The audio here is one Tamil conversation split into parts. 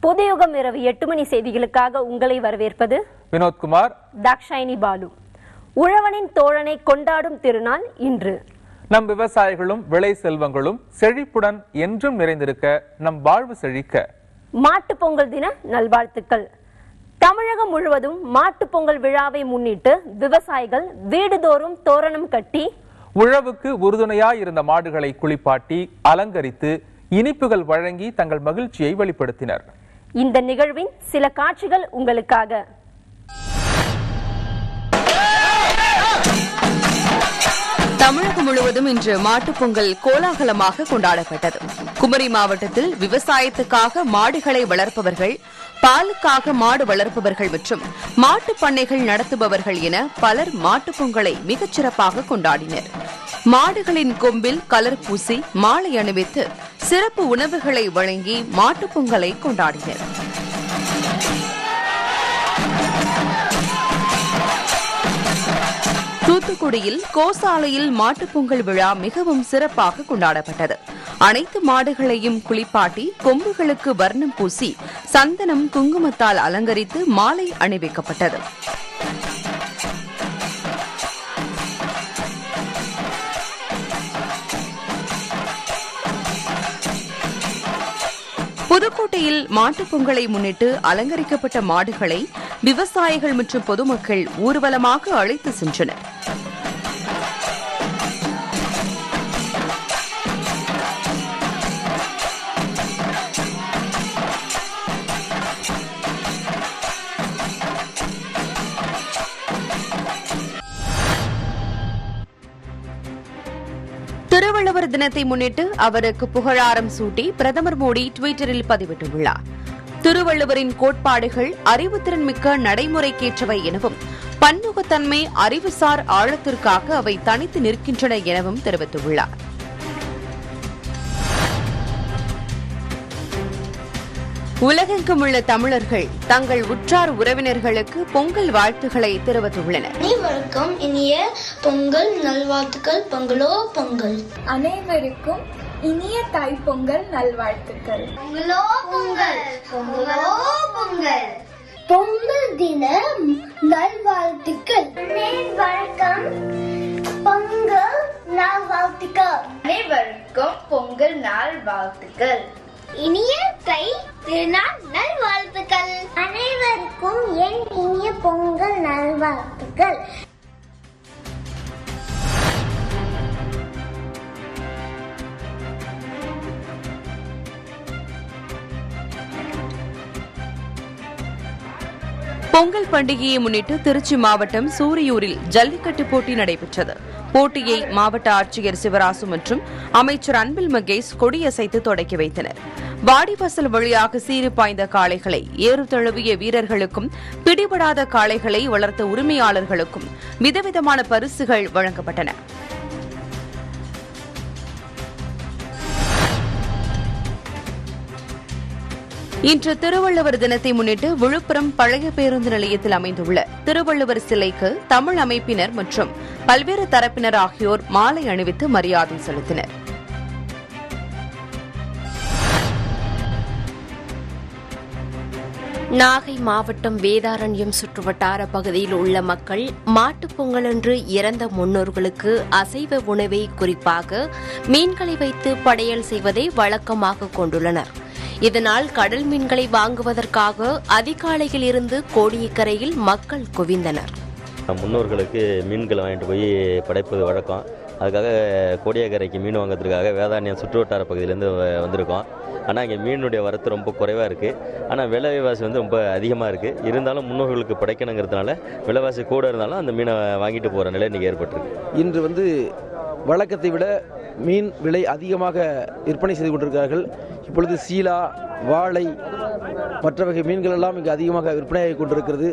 புதுயுகம் இரவு 8 மணி செய்திகளுக்காக உங்களை வரவேற்பது வினோத்குமார், தாக்ஷாயினி பாலு. உழவனின் தோழனை கொண்டாடும் திருநாள் இன்று. நம் விவசாயிகளும் விளை செல்வங்களும் செழிப்புடன் என்றும் நிறைந்திருக்க, நம் வாழ்வு செழிக்க மாட்டுப் பொங்கல் தின நல்வாழ்த்துக்கள். தமிழகம் முழுவதும் மாட்டுப் பொங்கல் விழாவை முன்னிட்டு விவசாயிகள் வீடுதோறும் தோரணம் கட்டி உழவுக்கு உறுதுணையாயிருந்த மாடுகளை குளிப்பாட்டி அலங்கரித்து இனிப்புகள் வழங்கி தங்கள் மகிழ்ச்சியை வெளிப்படுத்தினர். இந்த நிகழ்வின் சில காட்சிகள் உங்களுக்காக. தமிழகம் முழுவதும் இன்று மாட்டுப் பொங்கல் கோலாகலமாக கொண்டாடப்பட்டது. குமரி மாவட்டத்தில் விவசாயத்துக்காக மாடுகளை வளர்ப்பவர்கள், பாலுக்காக மாடு வளர்ப்பவர்கள் மற்றும் மாட்டுப் பண்ணைகள் நடத்துபவர்கள் என பலர் மாட்டுப் பொங்கலை மிகச் சிறப்பாக கொண்டாடினர். மாடுகளின் கொம்பில் கலர் பூசி மாலை அணிவித்து சிறப்பு உணவுகளை வழங்கி மாட்டுப் பொங்கலை கொண்டாடினர். தூத்துக்குடியில் கோசாலையில் மாட்டுப் பொங்கல் விழா மிகவும் சிறப்பாக கொண்டாடப்பட்டது. அனைத்து மாடுகளையும் குளிப்பாட்டி கொம்புகளுக்கு வர்ணம் பூசி சந்தனம் குங்குமத்தால் அலங்கரித்து மாலை அணிவிக்கப்பட்டது. புதுக்கோட்டையில் மாட்டுப் பொங்கலை முன்னிட்டு அலங்கரிக்கப்பட்ட மாடுகளை விவசாயிகள் மற்றும் பொதுமக்கள் ஊர்வலமாக அழைத்து சென்றனர். திருவள்ளுவர் தினத்தை முன்னிட்டு அவருக்கு புகழாரம் சூட்டி பிரதமர் மோடி டுவிட்டரில் பதிவிட்டுள்ளார். திருவள்ளுவரின் கோட்பாடுகள் அறிவுத்திறன் மிக்க நடைமுறைக்கேற்றவை எனவும் பன்முகத்தன்மை அறிவுசார் ஆழத்திற்காக அவை தனித்து நிற்கின்றன எனவும் தெரிவித்துள்ளார். உலகெங்கும் உள்ள தமிழர்கள் தங்கள் உற்றார் உறவினர்களுக்கு பொங்கல் வாழ்த்துக்களை தெரிவித்துள்ளனர். அனைவருக்கும் இனிய பொங்கல் நல்வாழ்த்துக்கள். பொங்கலோ பொங்கல். அனைவருக்கும் இனிய தைப்பொங்கல் நல்வாழ்த்துக்கள். பொங்கலோ பொங்கல். பொங்கலோ பொங்கல். பொங்கல் தின நல்வாழ்த்துக்கள். அனைவருக்கும் பொங்கல் நல்வாழ்த்துக்கள். அனைவருக்கும் பொங்கல் நல்வாழ்த்துக்கள். இனிய தை திருநாள் நல்வாழ்த்துக்கள். அனைவருக்கும் என் இனிய பொங்கல் நல்வாழ்த்துக்கள். பொங்கல் பண்டிகையை முன்னிட்டு திருச்சி மாவட்டம் சூரியூரில் ஜல்லிக்கட்டு போட்டி நடைபெற்றது. போட்டியை மாவட்ட ஆட்சியர் சிவராசு மற்றும் அமைச்சர் அன்பில் மகேஷ் கொடியசைத்து தொடக்கி வைத்தனர். வாடிவாசல் வழியாக சீறி பாய்ந்த காளைகளை ஏறு தழுவிய வீரர்களுக்கும் பிடிபடாத காளைகளை வளர்த்த உரிமையாளர்களுக்கும் விதவிதமான பரிசுகள் வழங்கப்பட்டன. இன்று திருவள்ளுவர் தினத்தை முன்னிட்டு விழுப்புரம் பழைய பேருந்து நிலையத்தில் அமைந்துள்ள திருவள்ளுவர் சிலைக்கு தமிழ் அமைப்பினர் மற்றும் பல்வேறு தரப்பினர் ஆகியோர் மாலை அணிவித்து மரியாதை செலுத்தினர். நாகை மாவட்டம் வேதாரண்யம் சுற்றுவட்டார பகுதியில் உள்ள மக்கள் மாட்டுப் பொங்கலன்று இறந்த முன்னோர்களுக்கு அசைவ உணவை, குறிப்பாக மீன்களை வைத்து படையல் செய்வதை வழக்கமாக கொண்டுள்ளனர். இதனால் கடல் மீன்களை வாங்குவதற்காக அதிகாலையில் இருந்து கோடியக்கரையில் மக்கள் குவிந்தனர். முன்னோர்களுக்கு மீன்கள் வாங்கிட்டு போய் படைப்பது வழக்கம். அதுக்காக கோடியக்கரைக்கு மீன் வாங்குறதுக்காக வேதாரண்யம் சுற்றுவட்டார பகுதியிலேருந்து வந்திருக்கோம். ஆனால் இங்கே மீனுடைய வரத்து ரொம்ப குறைவாக இருக்குது. ஆனால் விலைவாசி ரொம்ப அதிகமாக இருக்குது. இருந்தாலும் முன்னோர்களுக்கு படைக்கணுங்கிறதுனால விலைவாசி கூட இருந்தாலும் அந்த மீனை வாங்கிட்டு போகிற நிலை இன்றைக்கி ஏற்பட்டிருக்கு. இன்று வழக்கத்தை விட மீன் விலை அதிகமாக விற்பனை செய்து கொண்டிருக்கிறார்கள். இப்பொழுது சீலா, வாழை, மற்ற வகை மீன்கள் எல்லாம் இங்கு அதிகமாக விற்பனையாகி கொண்டிருக்கிறது.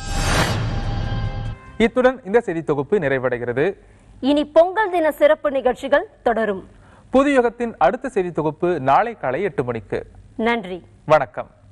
இத்துடன் இந்த செய்தி தொகுப்பு நிறைவடைகிறது. இனி பொங்கல் தின சிறப்பு நிகழ்ச்சிகள் தொடரும். புதுயுகத்தின் அடுத்த செய்தி தொகுப்பு நாளை காலை 8 மணிக்கு. நன்றி, வணக்கம்.